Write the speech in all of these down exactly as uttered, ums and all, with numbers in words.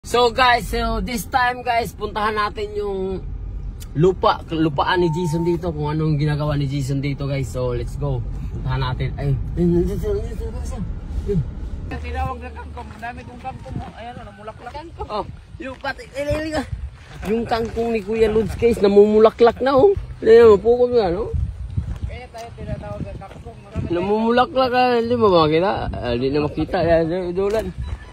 So guys, so this time guys, puntahan natin yung lupa, lupaan ni Jason dito, kung anong ginagawa ni Jason dito guys. So let's go. Puntahan natin. Ay, tinawag na kangkong, madami kong kangkong. Ayan o, namulaklak. oh, yung pati, ililiga. Yung kangkong ni Kuya Lods guys, namumulaklak na oh. Hindi na mapukot mo yan oh. Kaya tayo tinatawag na kangkong. Namumulaklak ka, hindi mo makita. Hindi na makita, idolan.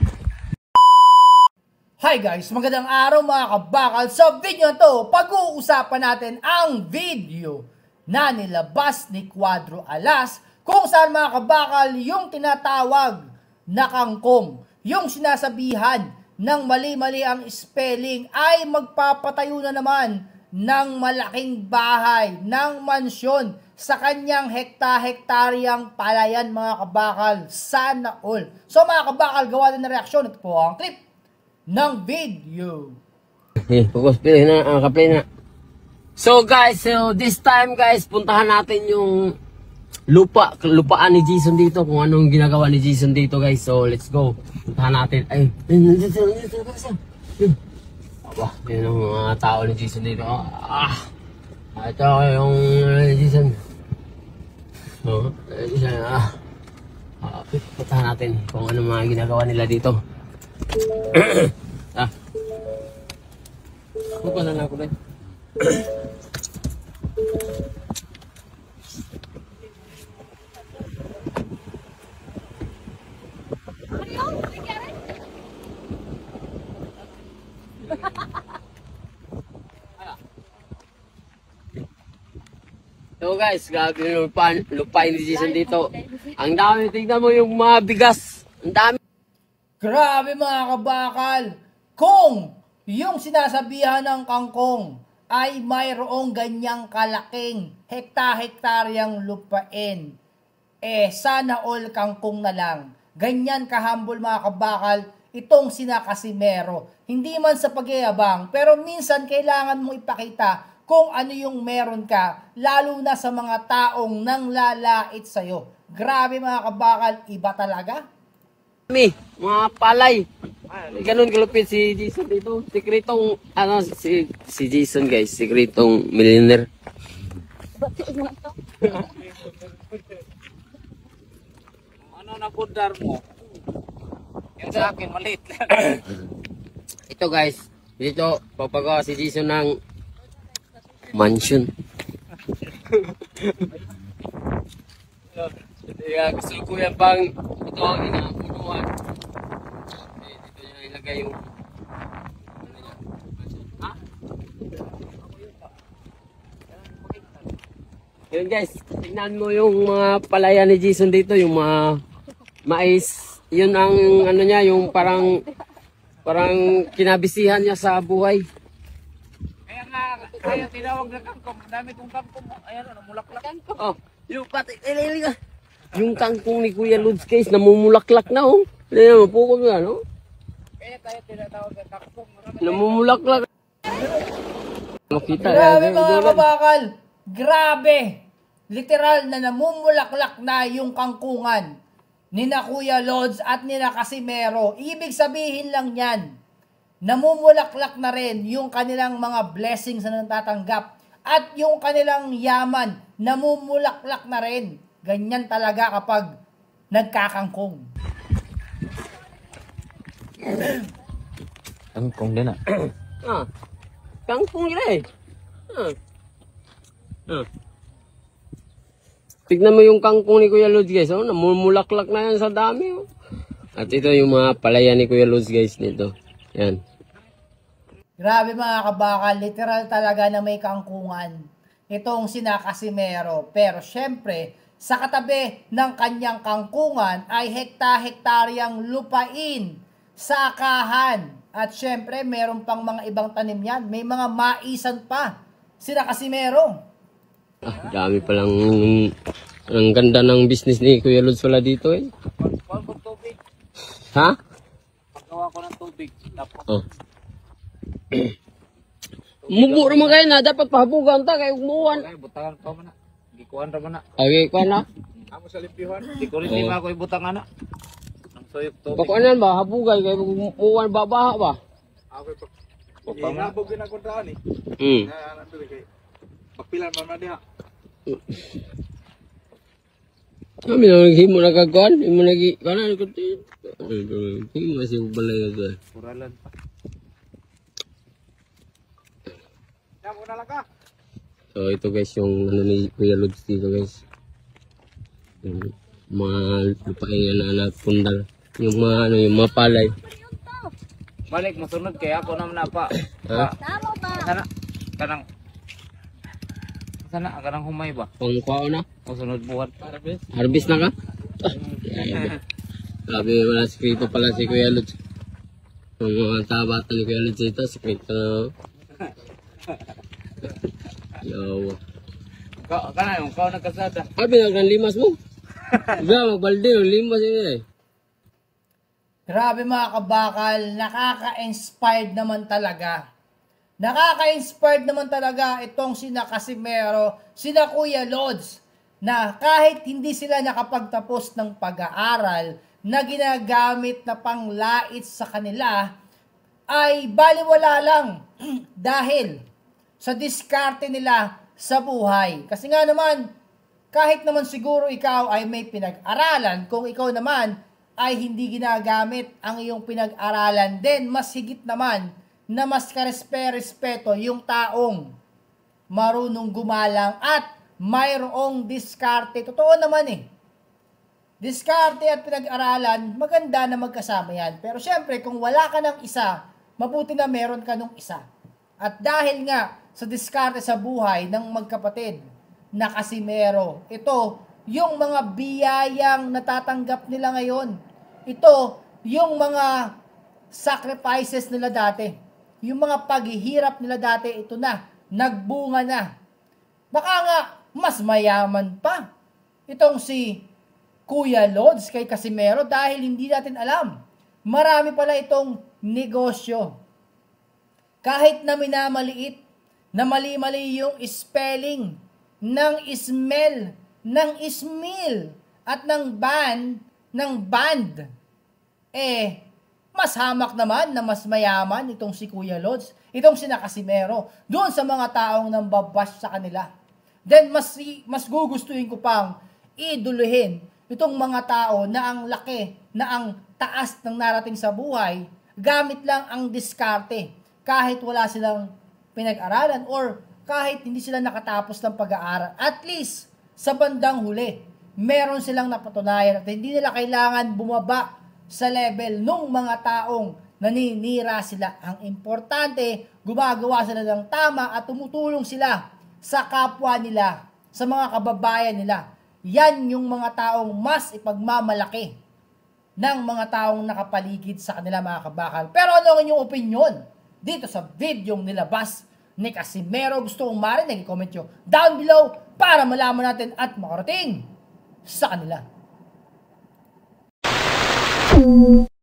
Hi guys, magandang araw mga kabakal. Sa video na to, pag-uusapan natin ang video na nilabas ni Cuadro Alas, kung saan mga kabakal yung tinatawag na kangkong, yung sinasabihan ng mali-mali ang spelling ay magpapatayo na naman ng malaking bahay, ng mansyon sa kanyang hekta-hektaryang palayan mga kabakal. Sana all. So mga kabakal, gawa din na reaksyon. Ito po ang clip ng video. Eh, focus play na, ang ka-play na. So guys, so this time guys, puntahan natin yung lupa, lupaan ni Jason dito, kung anong ginagawa ni Jason dito guys. So let's go. Puntahan natin. Ay, nandito, nandito, nandito. Aba, yun ang mga tao ni Jason dito. Ah, ito yung uh, Jason. So, Jason, ah. Ah, puntahan natin kung anong mga ginagawa nila dito. ah. Ako na lang ako ba? So guys, grabe yung lupain, lupain ni Jason dito. Ang dami, tignan mo yung mga bigas. Ang dami. Grabe mga kabakal, kung yung sinasabihan ng kangkong ay mayroong ganyang kalaking hekta-hektaryang lupain, eh sana all kangkong na lang. Ganyan kahambol mga kabakal itong sina Casimero. Hindi man sa pagyayabang, pero minsan kailangan mo ipakita kung ano yung meron ka, lalo na sa mga taong nang lalait sa'yo. Grabe mga kabakal, iba talaga. Kami, mga palay. Ganun kalupit si Jason dito. Sikretong, ano, si, si Jason guys, sikretong millionaire. Ano na pudar mo? Yung sa akin, maliit lang. Ito guys, dito, papagawa si Jason ng mansion. Kaya gusto ko yan pang ito ang inapunuan. Dito niya ilagay yung ha? Yun guys, tignan mo yung mga palaya ni Jason dito, yung mga mais. Yun ang ano niya, yung parang parang kinabisihan niya sa buhay. Kaya nga, kaya tinawag na kangkong, madami kong kangkong. Ayan o, namulaklak. Oh, yung pati, ililiga. Yung kangkong ni Kuya Lods guys, namumulaklak na oh. Hindi na mapukot mo yan oh. Kaya tayo tinatawag na kangkong. Namumulaklak. Makita. Grabe mga kabakal, grabe. Literal na namumulaklak na yung kangkungan ni na Kuya Lods at ni na Casimero. Ibig sabihin lang yan, namumulaklak na rin yung kanilang mga blessings na natatanggap. At yung kanilang yaman, namumulaklak na rin. Ganyan talaga kapag nagkakangkong. Kangkong din ah. Ah, kangkong nila eh. Ah. Ah. Tignan mo yung kangkong ni Kuya Lods guys, oh, namumulaklak na yan sa dami oh. At ito yung mga palaya ni Kuya Lods guys dito. Yan. Grabe mga kabakal, literal talaga na may kangkungan itong sina Casimero. Pero syempre, sa katabi ng kanyang kangkungan ay hekta-hektaryang lupain, sakahan. At syempre, meron pang mga ibang tanim yan. May mga maisan pa sina Casimero. Ah, dami palang, ang ganda ng business ni Kuya Lods pala dito eh. Pagkawa ko tubig. Ha? Pagkawa ko ng tubig. Tapos. Oh. Mubo naman kayo na, dapat pahabugan ta kayo umuwan. Okay, butangan pa man na. Gikuhan ra man na. Okay, kuha na. Amo sa limpihan. Di ko rin lima ko ibutang ana. Ang suyok tubig. Pakuanan ba, habugay kayo umuwan, babaha ba? Ako pa. Opa mo. Inabog yun ako daan eh. Hmm. Na ano dili kay. Papilan man man diha. Kami na naghimo na kagkuhan. Imo nagi... Kana ko ti... Hindi mo kasi balay ko. Kuralan pa. Yan muna lang ka. So ito guys yung ano ni Kuya Lods dito guys. Yung mga lupain na anak pundal. Yung mga ano yung mga palay. Balik masunod kay ako naman na pa. Ha? Tama ba? Sana kanang sana kanang humay ba? Pang kwao na? O sunod buhat. Harvest na ka? Sabi wala sikreto pala si Kuya Lods. Yung mga tabata ni Kuya Lods ito, sikreto na. Yo. Ka kana yung kau nagkasada. Sabi na ng limas mo. Diba, magbalde yung limas yun eh. Grabe mga kabakal, nakaka-inspired naman talaga. Nakaka-inspired naman talaga itong sina Casimero, sina Kuya Lods, na kahit hindi sila nakapagtapos ng pag-aaral na ginagamit na panglait sa kanila, ay baliwala lang dahil sa diskarte nila sa buhay. Kasi nga naman, kahit naman siguro ikaw ay may pinag-aralan, kung ikaw naman ay hindi ginagamit ang iyong pinag-aralan, then mas higit naman na mas karespe-respeto yung taong marunong gumalang at mayroong diskarte. Totoo naman eh. Diskarte at pinag-aralan, maganda na magkasama yan. Pero syempre, kung wala ka ng isa, mabuti na meron ka ng isa. At dahil nga sa diskarte sa buhay ng magkapatid na Casimero, ito yung mga biyayang natatanggap nila ngayon. Ito yung mga sacrifices nila dati. Yung mga paghihirap nila dati, ito na, nagbunga na. Baka nga, mas mayaman pa itong si Kuya Lods kay Casimero dahil hindi natin alam. Marami pala itong negosyo. Kahit na minamaliit, na mali-mali yung spelling ng smell, ng ismil, at ng band, ng band, eh, mas hamak naman na mas mayaman itong si Kuya Lods, itong si Casimero, doon sa mga taong nambabash sa kanila. Then, mas, mas gugustuhin ko pang iduluhin itong mga tao na ang laki, na ang taas ng narating sa buhay, gamit lang ang diskarte, kahit wala silang pinag-aralan or kahit hindi sila nakatapos ng pag-aaral. At least, sa bandang huli, meron silang napatunayan at hindi nila kailangan bumaba sa level ng mga taong naninira sila. Ang importante, gumagawa sila ng tama at tumutulong sila sa kapwa nila, sa mga kababayan nila. Yan yung mga taong mas ipagmamalaki ng mga taong nakapaligid sa kanila, mga kabakal. Pero ano ang inyong opinion dito sa video nilabas ni Casimero? Gusto kong marinig, i-comment nyo down below para malaman natin at makarating sa kanila.